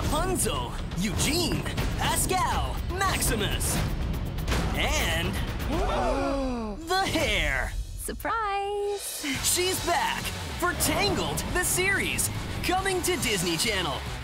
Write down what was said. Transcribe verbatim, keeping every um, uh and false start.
Rapunzel, Eugene, Pascal, Maximus, and the hair. Surprise! She's back for Tangled, the series, coming to Disney Channel.